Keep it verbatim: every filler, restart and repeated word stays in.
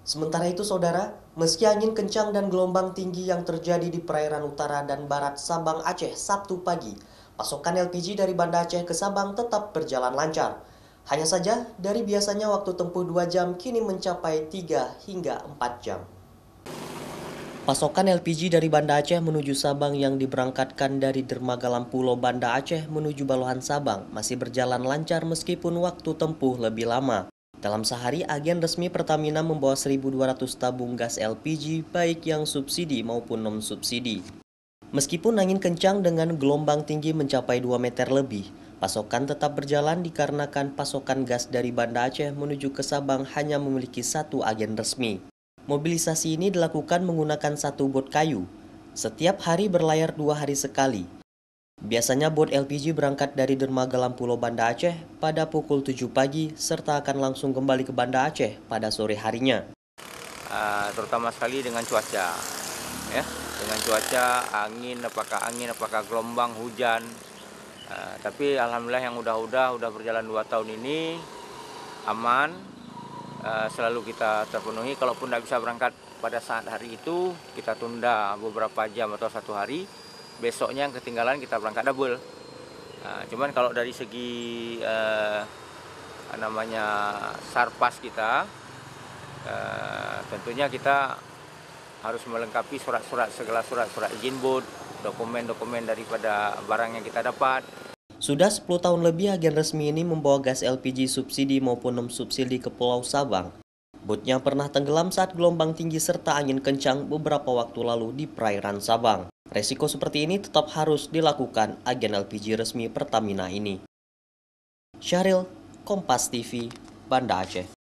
Sementara itu, saudara, meski angin kencang dan gelombang tinggi yang terjadi di perairan utara dan barat Sabang Aceh Sabtu pagi, pasokan L P G dari Banda Aceh ke Sabang tetap berjalan lancar. Hanya saja, dari biasanya waktu tempuh dua jam, kini mencapai tiga hingga empat jam. Pasokan L P G dari Banda Aceh menuju Sabang yang diberangkatkan dari dermaga Lampulo Banda Aceh menuju Baluhan Sabang masih berjalan lancar meskipun waktu tempuh lebih lama. Dalam sehari, agen resmi Pertamina membawa seribu dua ratus tabung gas L P G baik yang subsidi maupun non-subsidi. Meskipun angin kencang dengan gelombang tinggi mencapai dua meter lebih, pasokan tetap berjalan dikarenakan pasokan gas dari Banda Aceh menuju ke Sabang hanya memiliki satu agen resmi. Mobilisasi ini dilakukan menggunakan satu bot kayu. Setiap hari berlayar dua hari sekali. Biasanya bot L P G berangkat dari dermaga Lampulo Banda Aceh pada pukul tujuh pagi serta akan langsung kembali ke Banda Aceh pada sore harinya. Uh, terutama sekali dengan cuaca, ya, dengan cuaca, angin, apakah angin, apakah gelombang, hujan. Uh, tapi alhamdulillah yang udah-udah udah berjalan dua tahun ini aman. Uh, selalu kita terpenuhi. Kalaupun tidak bisa berangkat pada saat hari itu, kita tunda beberapa jam atau satu hari. Besoknya yang ketinggalan kita berangkat double. Uh, cuman kalau dari segi uh, namanya sarpas kita, uh, tentunya kita harus melengkapi surat-surat segala surat-surat izin bot, dokumen-dokumen daripada barang yang kita dapat. Sudah sepuluh tahun lebih agen resmi ini membawa gas L P G subsidi maupun non-subsidi ke Pulau Sabang. Botnya pernah tenggelam saat gelombang tinggi serta angin kencang beberapa waktu lalu di perairan Sabang. Resiko seperti ini tetap harus dilakukan agen L P G resmi Pertamina ini. Syahril, Kompas T V, Banda Aceh.